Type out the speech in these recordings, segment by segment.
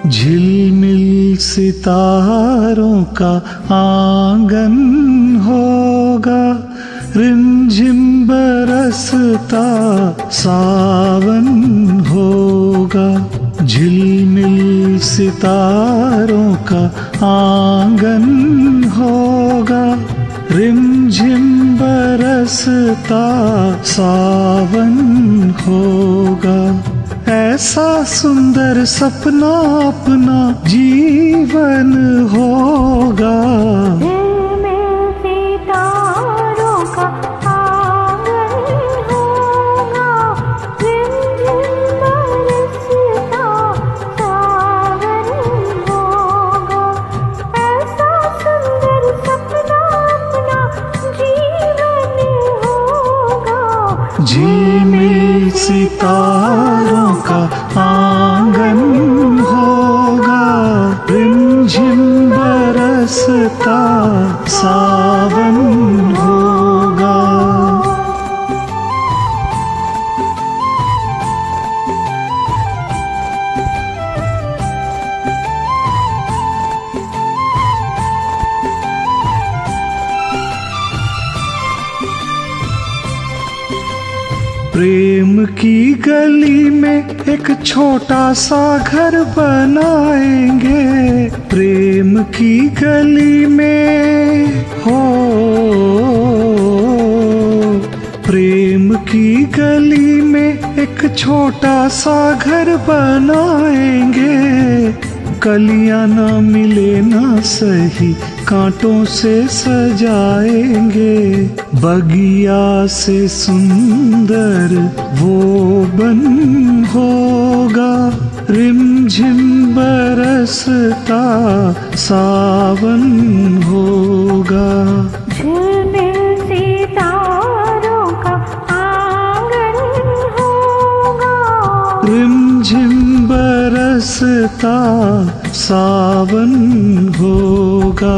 झिलमिल सितारों का आंगन होगा, रिमझिम बरसता सावन होगा। झिलमिल सितारों का आंगन होगा, रिमझिम बरसता सावन होगा। ऐसा सुंदर सपना अपना जीवन होगा। झिलमिल सितारों का आंगन होगा, रिमझिम बरसता सावन होगा। प्रेम की गली में एक छोटा सा घर बनाएंगे, प्रेम की गली में हो। प्रेम की गली में एक छोटा सा घर बनाएंगे, कलियां ना मिले ना सही कांटों से सजाएंगे। बगिया से सुंदर वो बन होगा, रिमझिम बरसता सावन होगा। झिलमिल सितारों का आंगन होगा, रिमझिम बरसता सावन होगा।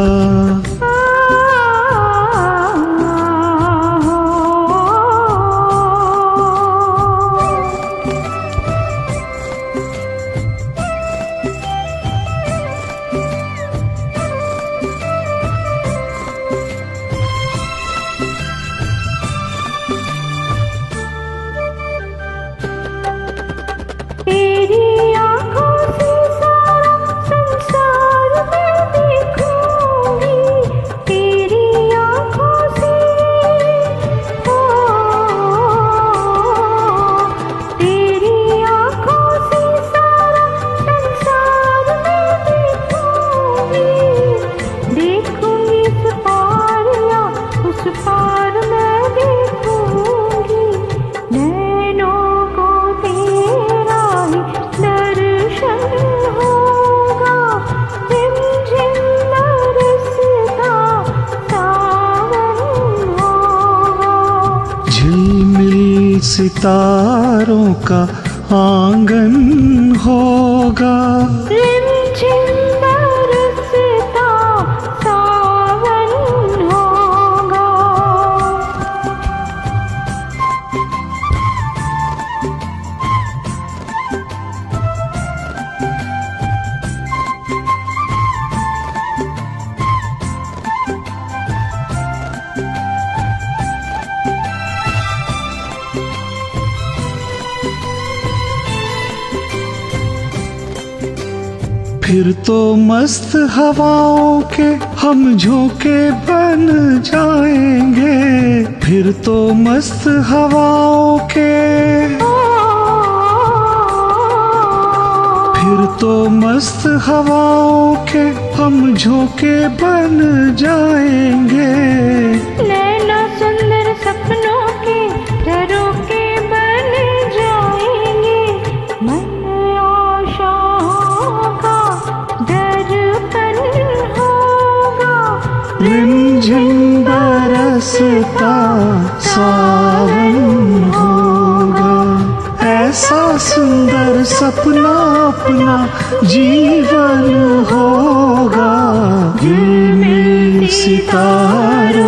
सितारों का आंगन होगा, रिमझिम बरसता सावन होगा। फिर तो मस्त हवाओं के हम झोंके बन जाएंगे, फिर तो मस्त हवाओं के, फिर तो मस्त हवाओं के हम झोंके बन जाएंगे। नैना सुंदर सपनों के झरोखे बन जाएंगे, मन रिमझिम बरसता सावन होगा। ऐसा सुंदर सपना अपना जीवन होगा। झिलमिल सितारों